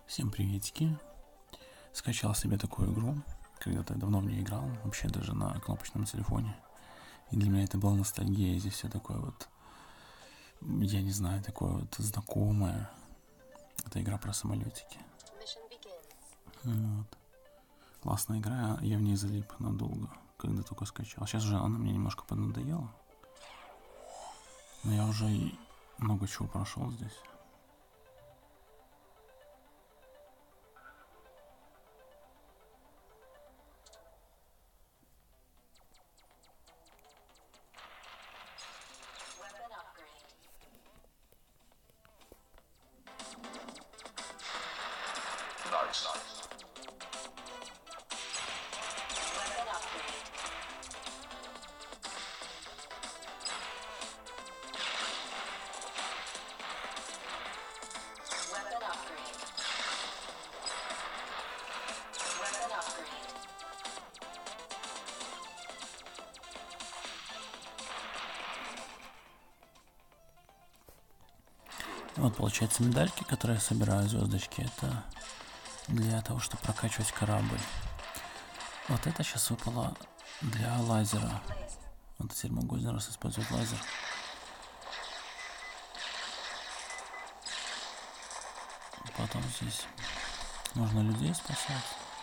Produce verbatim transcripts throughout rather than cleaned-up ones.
Всем приветики. Скачал себе такую игру. Когда-то давно в нее играл. Вообще даже на кнопочном телефоне. И для меня это была ностальгия. Здесь все такое вот, я не знаю, такое вот знакомое. Это игра про самолетики. Вот. Классная игра. Я в ней залип надолго, когда только скачал. Сейчас уже она мне немножко поднадоела. Но я уже много чего прошел здесь. Nice, nice. Weapon upgrade. Weapon upgrade. Вот получается медальки, которые я собираю, звездочки, это для того, чтобы прокачивать корабль. Вот это сейчас выпало для лазера. Вот теперь могу один раз использовать лазер. Потом здесь можно людей спасать.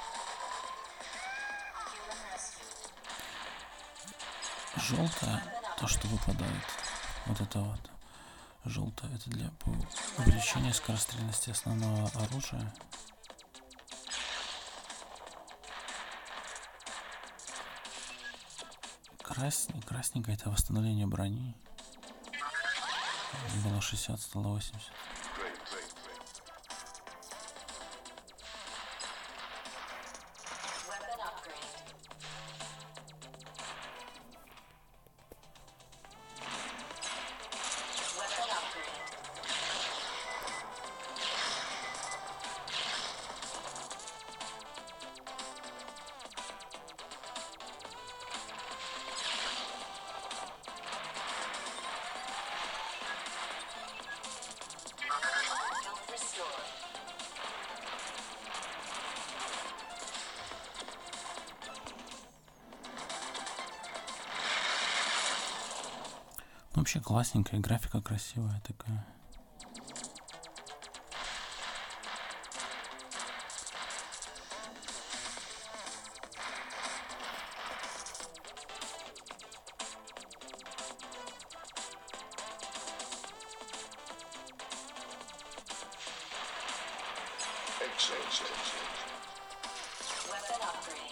Желтое, то, что выпадает. Вот это вот. Желтое, это для увеличения скорострельности основного оружия. Красный, красненькое это восстановление брони. Было шестьдесят, стало восемьдесят. Вообще классненькая, графика красивая такая. Weapon upgrade.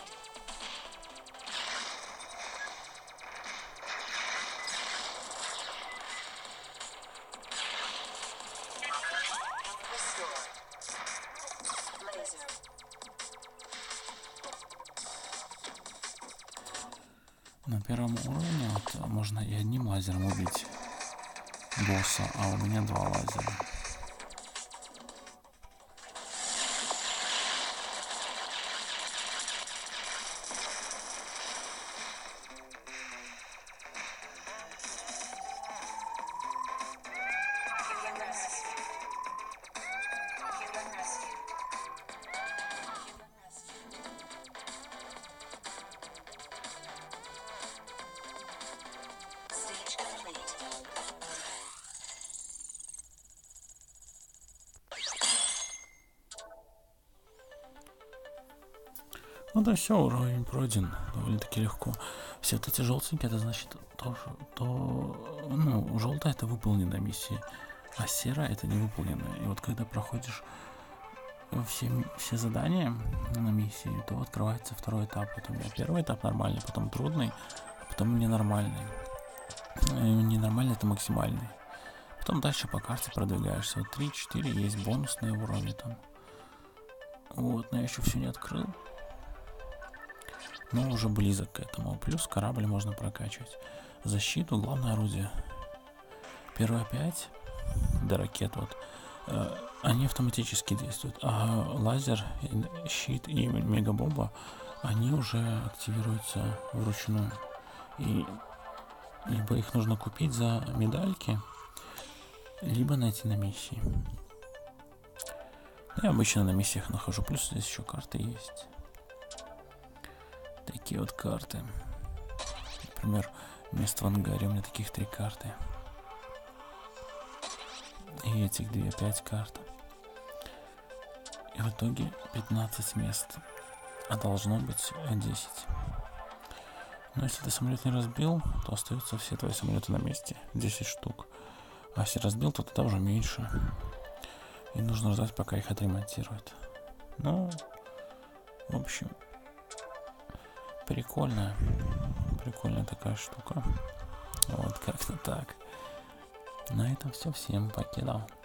На первом уровне вот, можно и одним лазером убить босса, а у меня два лазера. Ну да, все, уровень пройден довольно-таки легко. Все вот эти желтенькие, это значит то, то ну, желтая это выполненная миссия, а серая это не выполненная. И вот когда проходишь все, все задания на миссии, то открывается второй этап. Вот у меня первый этап нормальный, потом трудный, а потом ненормальный. И ненормальный это максимальный. Потом дальше по карте продвигаешься. Вот три-четыре есть бонусные уровни там. Вот, но я еще все не открыл. Но уже близок к этому. Плюс корабль можно прокачивать. Защиту, главное орудие. Первые пять до ракет вот, э, они автоматически действуют. А лазер, щит и мегабомба, они уже активируются вручную. И либо их нужно купить за медальки, либо найти на миссии. Я обычно на миссиях нахожу. Плюс здесь еще карты есть. Такие вот карты. Например, место в ангаре. У меня таких три карты. И этих две, пять карт. И в итоге пятнадцать мест. А должно быть десять. Но если ты самолет не разбил, то остаются все твои самолеты на месте. десять штук. А если разбил, то тогда уже меньше. И нужно ждать, пока их отремонтируют. Ну, в общем, прикольная. Прикольная такая штука. Вот как-то так. На этом все. Всем покидал.